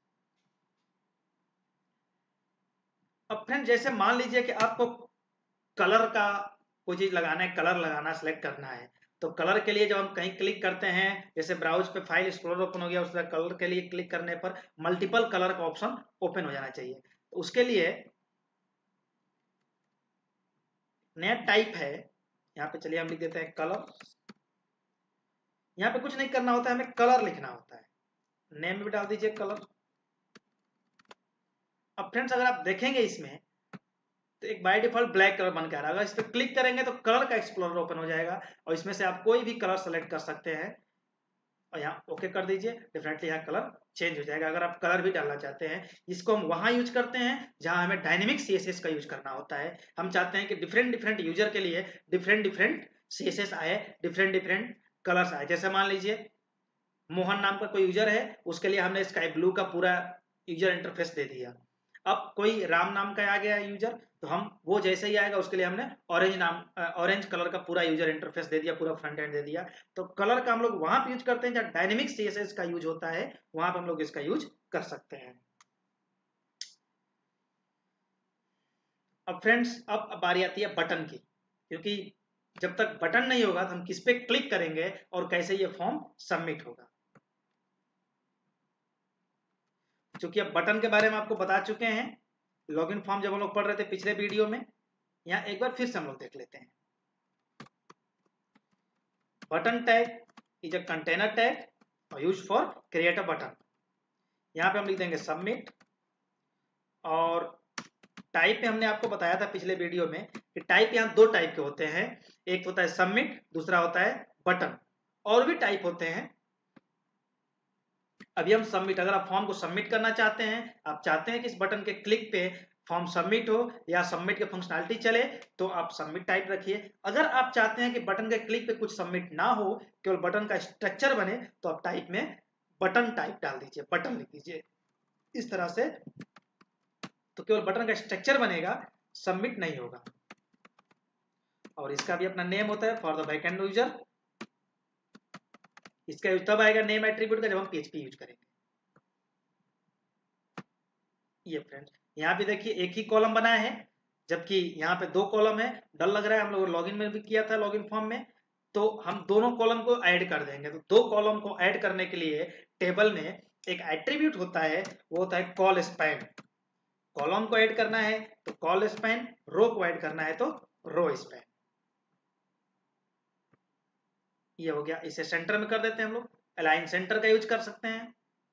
अब फ्रेंड जैसे मान लीजिए कि आपको कलर का कोई चीज लगाना है, कलर लगाना सिलेक्ट करना है, तो कलर के लिए जब हम कहीं क्लिक करते हैं, जैसे ब्राउज पे फाइल एक्सप्लोरर ओपन हो गया, उस तरह कलर के लिए क्लिक करने पर मल्टीपल कलर का ऑप्शन ओपन हो जाना चाहिए। तो उसके लिए नया टाइप है, यहाँ पे चलिए हम लिख देते हैं कलर। यहाँ पे कुछ नहीं करना होता है, हमें कलर लिखना होता है, नेम में भी डाल दीजिए कलर। अब फ्रेंड्स अगर आप देखेंगे इसमें तो एक बाय डिफॉल्ट ब्लैक कलर बन के आ रहा है। अगर इस पर क्लिक करेंगे तो कलर का एक्सप्लोरर ओपन हो जाएगा और इसमें से आप कोई भी कलर सेलेक्ट कर सकते हैं और यहाँ ओके कर दीजिए, डेफिनेटली यहाँ कलर चेंज हो जाएगा। अगर आप कलर भी डालना चाहते हैं, इसको हम वहां यूज करते हैं जहां हमें डायनेमिक सीएसएस का यूज करना होता है। हम चाहते हैं कि डिफरेंट डिफरेंट यूजर के लिए डिफरेंट डिफरेंट सीएसएस आए, डिफरेंट डिफरेंट कलर्स आए। जैसे मान लीजिए मोहन नाम का कोई यूजर है, उसके लिए हमने स्काई ब्लू का पूरा यूजर इंटरफेस दे दिया। अब कोई राम नाम का आ गया यूजर, तो हम वो जैसे ही आएगा उसके लिए हमने ऑरेंज कलर का पूरा यूजर इंटरफेस दे दिया, पूरा फ्रंट एंड दे दिया। तो कलर का हम लोग वहां पे यूज करते हैं जहां डायनेमिक सीएसएस का यूज होता है, वहां पे हम लोग इसका यूज कर सकते हैं। अब फ्रेंड्स अब बारी आती है बटन की, क्योंकि जब तक बटन नहीं होगा तो हम किस पे क्लिक करेंगे और कैसे ये फॉर्म सबमिट होगा। क्योंकि अब बटन के बारे में आपको बता चुके हैं, लॉगिन फॉर्म जब हम लोग पढ़ रहे थे पिछले वीडियो में, यहाँ एक बार फिर से हम लोग देख लेते हैं। Button tag is a container tag और use for create a button. यहाँ पे हम लिख देंगे सबमिट, और टाइप पे हमने आपको बताया था पिछले वीडियो में कि टाइप यहाँ दो टाइप के होते हैं, एक होता है सबमिट, दूसरा होता है बटन। और भी टाइप होते हैं, अभी हम सबमिट, अगर आप फॉर्म को सबमिट करना चाहते हैं, आप चाहते हैं कि इस बटन के क्लिक पे फॉर्म सबमिट हो या सबमिट के फंक्शनैलिटी चले, तो आप सबमिट टाइप रखिए। अगर आप चाहते हैं कि बटन के क्लिक पे कुछ सबमिट ना हो, केवल बटन का स्ट्रक्चर बने, तो आप टाइप में बटन टाइप डाल दीजिए, बटन लिख दीजिए इस तरह से, तो केवल बटन का स्ट्रक्चर बनेगा, सबमिट नहीं होगा। और इसका भी अपना नेम होता है फॉर द बैकएंड यूजर। इसका यूज तब आएगा नेम एट्रीब्यूट का जब हम पीएचपी यूज करेंगे। ये फ्रेंड्स यहाँ पे देखिए एक ही कॉलम बनाया है, जबकि यहाँ पे दो कॉलम है। डर लग रहा है, हम लोग लॉगिन में भी किया था, लॉगिन फॉर्म में, तो हम दोनों कॉलम को ऐड कर देंगे। तो दो कॉलम को ऐड करने के लिए टेबल में एक एट्रीब्यूट होता है, वो होता है कॉल स्पैन। कॉलम को ऐड करना है तो कॉल स्पैन, रो को ऐड करना है तो रो स्पैन। ये हो गया, इसे सेंटर में कर देते हैं हम लोग, अलाइन सेंटर का यूज कर सकते हैं।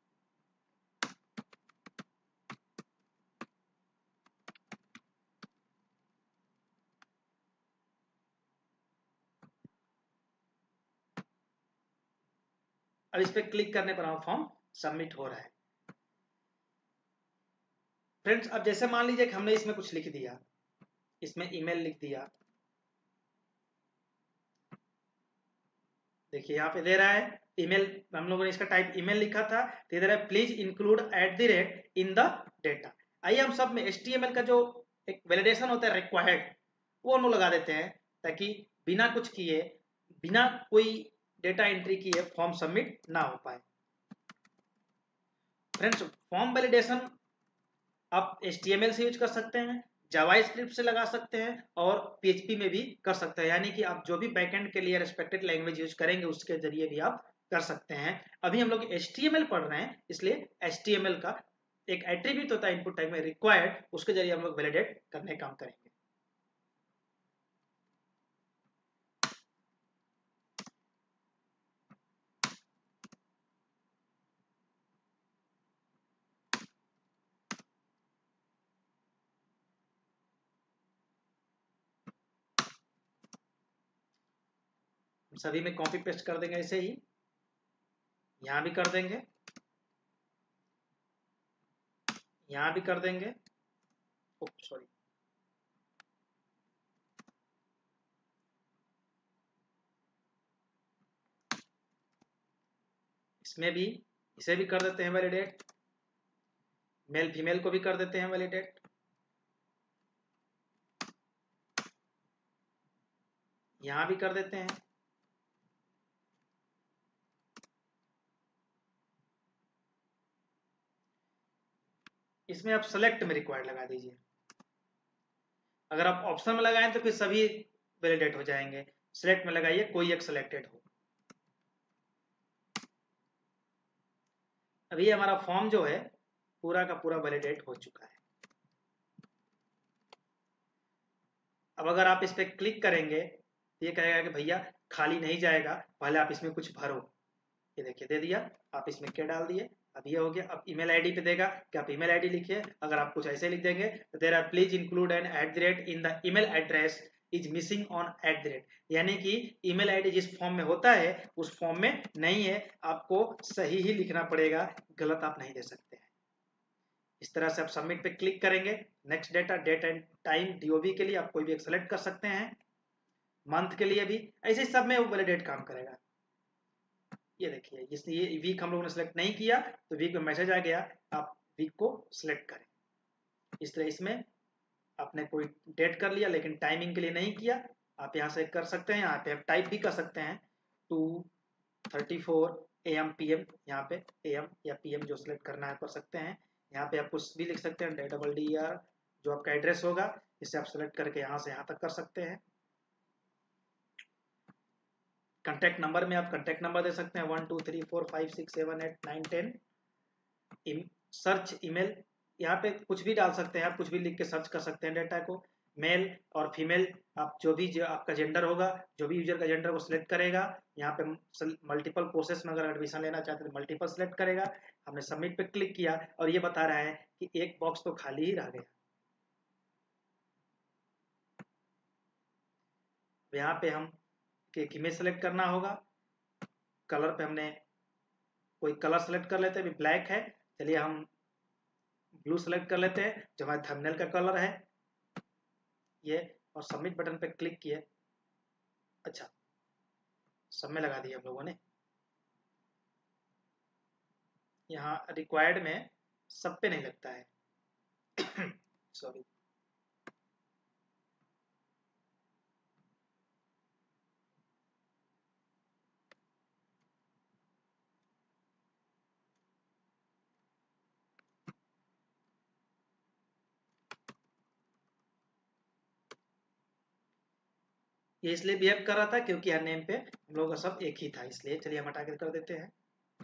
अब इस पे क्लिक करने पर हमारा फॉर्म सबमिट हो रहा है। फ्रेंड्स अब जैसे मान लीजिए कि हमने इसमें कुछ लिख दिया, इसमें ईमेल लिख दिया, देखिए यहाँ पे दे रहा है ईमेल, हम लोगों ने इसका टाइप ईमेल लिखा था, तो दे रहा है please include @ in the data. आइए हम सब में HTML का जो एक वैलिडेशन होता है रिक्वायर्ड, वो हम लोग लगा देते हैं, ताकि बिना कुछ किए, बिना कोई डेटा एंट्री किए फॉर्म सबमिट ना हो पाए। फ्रेंड्स फॉर्म वैलिडेशन आप HTML से यूज कर सकते हैं, जावास्क्रिप्ट से लगा सकते हैं और PHP में भी कर सकते हैं, यानी कि आप जो भी बैकएंड के लिए रिस्पेक्टेड लैंग्वेज यूज करेंगे उसके जरिए भी आप कर सकते हैं। अभी हम लोग HTML पढ़ रहे हैं, इसलिए HTML का एक एट्रीब्यूट होता है इनपुट टैग में रिक्वायर्ड, उसके जरिए हम लोग वैलिडेट करने का काम करेंगे। सभी में कॉपी पेस्ट कर देंगे, ऐसे ही यहाँ भी कर देंगे, यहाँ भी कर देंगे, सॉरी, इसमें भी इसे भी कर देते हैं वैलिडेट, मेल फीमेल को भी कर देते हैं वैलिडेट, यहां भी कर देते हैं। इसमें आप सेलेक्ट में रिक्वायर्ड लगा दीजिए। अगर आप ऑप्शन में लगाएं तो फिर सभी वैलिडेट हो जाएंगे, सिलेक्ट में लगाइए कोई एक सिलेक्टेड हो। अभी हमारा फॉर्म जो है पूरा का पूरा वैलिडेट हो चुका है। अब अगर आप इस पर क्लिक करेंगे तो ये कहेगा कि भैया खाली नहीं जाएगा, पहले आप इसमें कुछ भरो। ये देखिए दे दिया, आप इसमें क्या डाल दिए, अब ये हो गया। अब ईमेल आईडी पे देगा कि आप ईमेल आईडी लिखिए। अगर आप कुछ ऐसे लिख देंगे तो there are please include an @ in the email address is missing on @ यानी कि ईमेल आईडी जिस फॉर्म में होता है उस फॉर्म में नहीं है, आपको सही ही लिखना पड़ेगा, गलत आप नहीं दे सकते हैं। इस तरह से आप सबमिट पे क्लिक करेंगे। Next data, date and time DOB के लिए आप कोई भी एक सेलेक्ट कर सकते हैं, मंथ के लिए भी, ऐसे सब में वो वैलिडेट काम करेगा। ये देखिए ये वीक हम लोगों ने सेलेक्ट नहीं किया तो वीक में मैसेज आ गया, आप वीक को सिलेक्ट करें। इस तरह इसमें आपने कोई डेट कर लिया लेकिन टाइमिंग के लिए नहीं किया, आप यहाँ से कर सकते हैं। यहाँ पे आप टाइप भी कर सकते हैं 2:34 AM PM, यहाँ पे AM या PM जो सिलेक्ट करना है कर सकते हैं। यहाँ पे आप कुछ भी लिख सकते हैं, DDR जो आपका एड्रेस होगा, इसे आप सेलेक्ट करके यहाँ से यहाँ तक कर सकते हैं। कॉन्टैक्ट नंबर में आप कॉन्टैक्ट नंबर दे सकते हैं 1 2 3 4 5 6 7 8 9 10। सर्च ईमेल, यहाँ पे कुछ भी डाल सकते हैं, आप कुछ भी लिख के सर्च कर सकते हैं डेटा को। मेल और फीमेल, आप जो आपका जेंडर होगा, जो भी यूजर का जेंडर वो सिलेक्ट करेगा। यहाँ पे मल्टीपल प्रोसेस में अगर एडमिशन लेना चाहते हैं तो मल्टीपल सिलेक्ट करेगा। हमने सबमिट पे क्लिक किया और ये बता रहा है कि एक बॉक्स तो खाली ही रह गया। यहाँ पे हम एक इमेज सेलेक्ट करना होगा, कलर पे हमने कोई कलर सेलेक्ट कर लेते हैं, अभी ब्लैक है, चलिए हम ब्लू सेलेक्ट कर लेते हैं जो हमारे थंबनेल का कलर है ये, और सबमिट बटन पे क्लिक किए। अच्छा, सब में लगा दिया हम लोगों ने। यहाँ रिक्वायर्ड में सब पे नहीं लगता है सॉरी। ये इसलिए बिहेव कर रहा था क्योंकि हर नेम पे हम लोगों का सब एक ही था, इसलिए चलिए हम हटा कर देते हैं।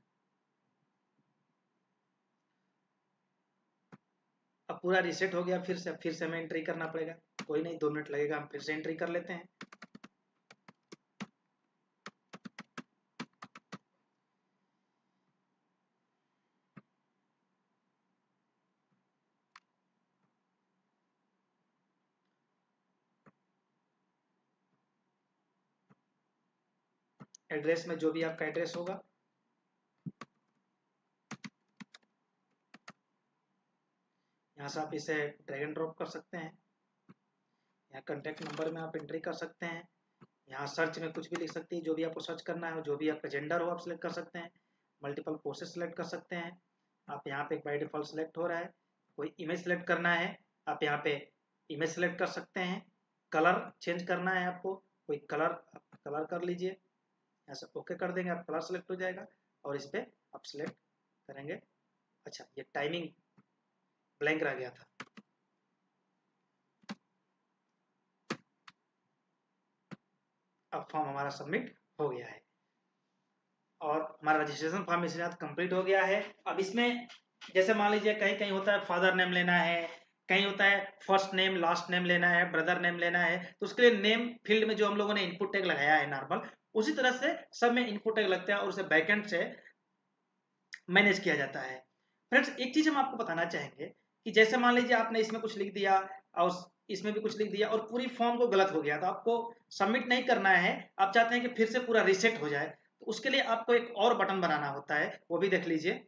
अब पूरा रीसेट हो गया, फिर से हमें एंट्री करना पड़ेगा। कोई नहीं, 2 मिनट लगेगा, हम फिर से एंट्री कर लेते हैं। एड्रेस में जो भी आपका एड्रेस होगा, यहाँ से आप इसे ड्रैग एंड ड्रॉप कर सकते हैं। यहाँ कॉन्टैक्ट नंबर में आप एंट्री कर सकते हैं। यहाँ सर्च में कुछ भी लिख सकते हैं, जो भी आपको सर्च करना है, जो भी आपका जेंडर हो आप सिलेक्ट कर सकते हैं। मल्टीपल कोर्सेज सेलेक्ट कर सकते हैं। आप यहाँ पे बाय डिफॉल्ट सेलेक्ट हो रहा है। कोई इमेज सेलेक्ट करना है, आप यहाँ पे इमेज सेलेक्ट कर सकते हैं। कलर चेंज करना है आपको, कोई कलर कर लीजिए, यहाँ से ओके कर देंगे, आप कलर सेलेक्ट हो जाएगा और इस पर आप सिलेक्ट करेंगे। अच्छा, ये टाइमिंग ब्लैंक रह गया था। अब फॉर्म हमारा सबमिट हो गया है और हमारा रजिस्ट्रेशन फॉर्म इसके साथ कंप्लीट हो गया है। अब इसमें जैसे मान लीजिए कहीं कहीं होता है फादर नेम लेना है, कहीं होता है फर्स्ट नेम लास्ट नेम लेना है, ब्रदर नेम लेना है, तो उसके लिए नेम फील्ड में जो हम लोगों ने इनपुट टैग लगाया है नॉर्मल, उसी तरह से सब में इनपुट टैग लगता है और उसे बैकएंड से मैनेज किया जाता है। फ्रेंड्स, एक चीज हम आपको बताना चाहेंगे कि जैसे मान लीजिए आपने इसमें कुछ लिख दिया और इसमें भी कुछ लिख दिया और पूरी फॉर्म को गलत हो गया, तो आपको सबमिट नहीं करना है, आप चाहते हैं कि फिर से पूरा रीसेट हो जाए, तो उसके लिए आपको एक और बटन बनाना होता है, वो भी देख लीजिए।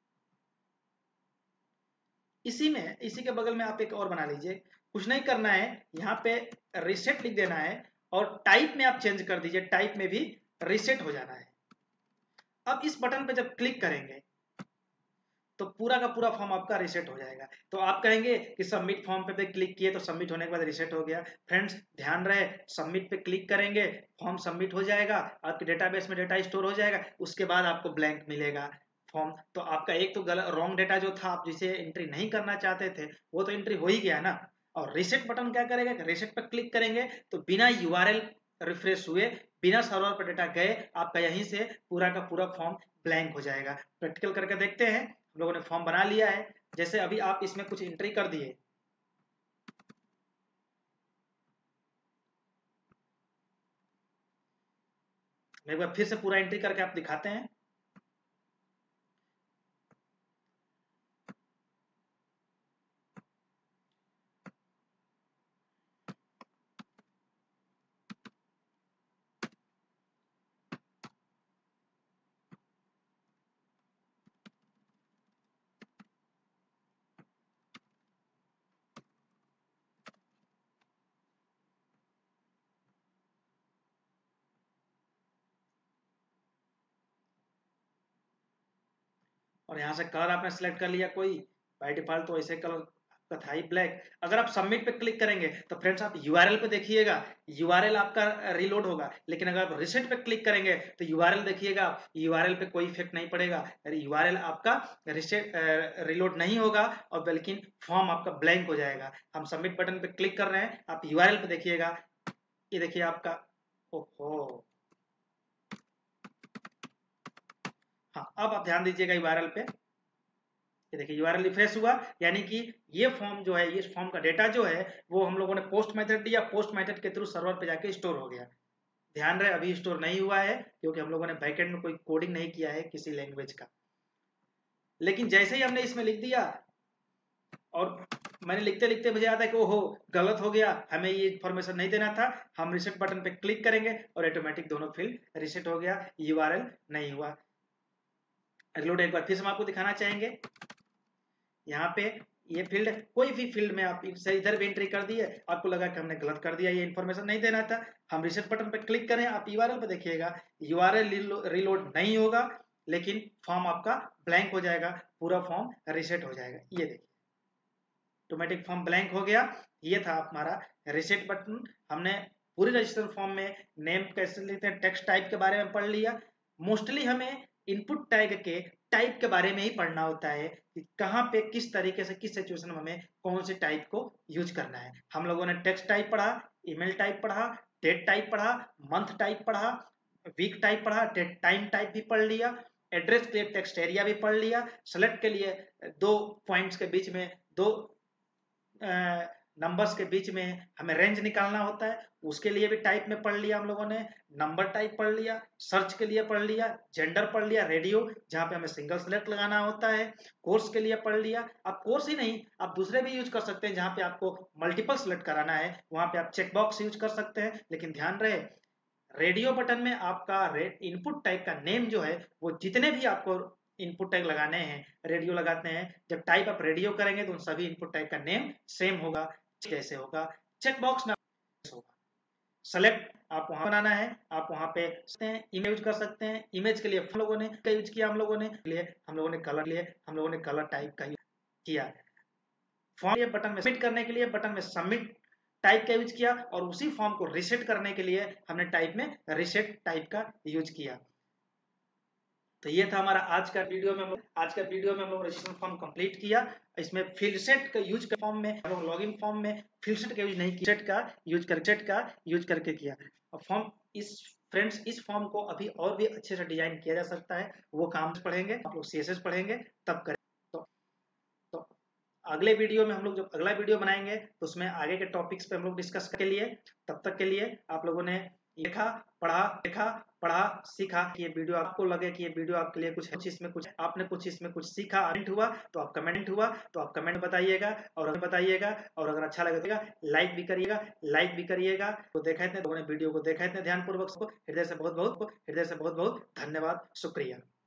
इसी के बगल में आप एक और बना लीजिए। कुछ नहीं करना है, यहाँ पे रीसेट लिख देना है और टाइप में आप चेंज कर दीजिए, टाइप में भी रीसेट हो जाना है। अब इस बटन पे जब क्लिक करेंगे तो पूरा का पूरा फॉर्म आपका रीसेट हो जाएगा। तो आप कहेंगे कि सबमिट फॉर्म पे क्लिक किए तो सबमिट होने के बाद रीसेट हो गया। फ्रेंड्स ध्यान रहे, सबमिट पे क्लिक करेंगे, फॉर्म सबमिट हो जाएगा, आपके डेटाबेस में डेटा स्टोर हो जाएगा, उसके बाद आपको ब्लैंक मिलेगा फॉर्म। तो आपका एक तो गलत रॉन्ग डेटा जो था, आप जिसे एंट्री नहीं करना चाहते थे, वो तो एंट्री हो ही गया ना। और रीसेट बटन क्या करेगा, रीसेट पर क्लिक करेंगे तो बिना यूआरएल रिफ्रेश हुए, बिना सर्वर पर डेटा गए, आपका यहीं से पूरा का पूरा फॉर्म ब्लैंक हो जाएगा। प्रैक्टिकल करके देखते हैं। हम लोगों ने फॉर्म बना लिया है। जैसे अभी आप इसमें कुछ एंट्री कर दिए, एक बार फिर से पूरा एंट्री करके आप दिखाते हैं। और यहाँ से कलर आपने सेलेक्ट कर लिया कोई, बाय डिफॉल्ट तो ऐसे कलर आपका था ही ब्लैक। अगर आप सबमिट पे क्लिक करेंगे तो फ्रेंड्स आप यूआरएल पे देखिएगा, यूआरएल आपका रिलोड होगा। लेकिन अगर आप रिसेट पे क्लिक करेंगे तो यूआरएल देखिएगा, यूआरएल पे कोई इफेक्ट नहीं पड़ेगा, यूआरएल आपका रिसेट रिलोड नहीं होगा, और बल्कि फॉर्म आपका ब्लैंक हो जाएगा। हम सबमिट बटन पे क्लिक कर रहे हैं, आप यूआरएल पे देखिएगा, ये देखिए आपका, ओहो, हाँ अब आप ध्यान दीजिएगा यूआरएल पे, ये देखिए यूआरएल रिफ्रेश हुआ, यानी कि ये फॉर्म जो है, ये फॉर्म का डेटा जो है वो हम लोगों ने पोस्ट मेथड दिया, पोस्ट मेथड के थ्रू सर्वर पे जाके स्टोर हो गया। ध्यान रहे अभी स्टोर नहीं हुआ है, क्योंकि हम लोगों ने बैकएंड में कोई कोडिंग नहीं किया है किसी लैंग्वेज का। लेकिन जैसे ही हमने इसमें लिख दिया, और मैंने लिखते लिखते मुझे याद है कि ओहो गलत हो गया, हमें ये इन्फॉर्मेशन नहीं देना था, हम रिसेट बटन पे क्लिक करेंगे और ऑटोमेटिक दोनों फील्ड रिसेट हो गया, यूआरएल नहीं हुआ। रिलोड एक बार फिर से हम आपको दिखाना चाहेंगे। यहाँ पे ये फील्ड, कोई भी फील्ड में आप इधर भी एंट्री कर दिए, आपको लगा कि हमने गलत कर दिया, ये इन्फॉर्मेशन नहीं देना था, हम रिसेट बटन पे क्लिक करें, आप यूआरएल पे देखिएगा, यूआरएल रिलोड नहीं होगा, लेकिन फॉर्म आपका ब्लैंक हो जाएगा, पूरा फॉर्म रिसेट हो जाएगा। ये देखिए ऑटोमेटिक फॉर्म ब्लैंक हो गया। ये था हमारा रिसेट बटन। हमने पूरी रजिस्टर फॉर्म में नेम कैसे लेते हैं, टेक्स्ट टाइप के बारे में पढ़ लिया। मोस्टली हमें इनपुट टैग के टाइप के बारे में ही पढ़ना होता है कि कहाँ पे किस तरीके से किस सिचुएशन में हमें कौन से टाइप को यूज करना है। हम लोगों ने टेक्स्ट टाइप पढ़ा, ईमेल टाइप पढ़ा, डेट टाइप पढ़ा, मंथ टाइप पढ़ा, वीक टाइप पढ़ा, डेट टाइम टाइप भी पढ़ लिया, एड्रेस के लिए टेक्स्ट एरिया भी पढ़ लिया, सेलेक्ट के लिए दो पॉइंट्स के बीच में दो नंबर्स के बीच में हमें रेंज निकालना होता है, उसके लिए भी टाइप में पढ़ लिया हम लोगों ने, नंबर टाइप पढ़ लिया, सर्च के लिए पढ़ लिया, जेंडर पढ़ लिया, रेडियो जहां पे हमें सिंगल सेलेक्ट लगाना होता है, कोर्स के लिए पढ़ लिया। आप कोर्स ही नहीं, आप दूसरे भी यूज कर सकते हैं, जहां पे आपको मल्टीपल सेलेक्ट कराना है वहां पे आप चेक बॉक्स यूज कर सकते हैं। लेकिन ध्यान रहे रेडियो बटन में आपका इनपुट टाइप का नेम जो है, वो जितने भी आपको इनपुट टैग लगाने हैं, रेडियो लगाते हैं, जब टाइप आप रेडियो करेंगे तो उन सभी इनपुट टैग का नेम सेम होगा। कैसे होगा, चेक बॉक्स में होगा, सेलेक्ट आप वहां बनाना है, आप वहां पे इमेज यूज कर सकते हैं। इमेज के लिए हम लोगों ने यूज किया, हम लोगों ने कलर लिए, हम लोगों ने कलर टाइप का किया। फॉर्म ये बटन में सबमिट करने के लिए बटन में सबमिट टाइप का यूज किया, और उसी फॉर्म को रिसेट करने के लिए हमने टाइप में रिसेट टाइप का यूज किया। तो ये था हमारा आज का वीडियो में, हम लोग रजिस्ट्रेशन फॉर्म कंप्लीट किया। इसमें फील्ड सेट का यूज फॉर्म में हम लोग लॉगिन फॉर्म में फील्ड सेट का यूज नहीं किया, सेट का यूज करके किया। और फॉर्म इस फ्रेंड्स इस फॉर्म को अभी और भी अच्छे से डिजाइन किया जा सकता है, वो काम पढ़ेंगे आप लोग, सीएसएस पढ़ेंगे तब करें। तो अगले वीडियो में हम लोग जब अगला वीडियो बनाएंगे तो उसमें आगे के टॉपिक्स पे हम लोग डिस्कस के लिए, तब तक के लिए आप लोगों ने लिखा पढ़ा सीखा कि ये वीडियो आपको लगे कि ये वीडियो आपके लिए कुछ इसमें कुछ आपने कुछ इसमें कुछ सीखा, तो आप कमेंट बताइएगा, और अगर अच्छा लगे तो लाइक भी करिएगा। तो देखा इतने लोगों ने वीडियो को देखा इतने ध्यानपूर्वक, हृदय से बहुत बहुत धन्यवाद, शुक्रिया।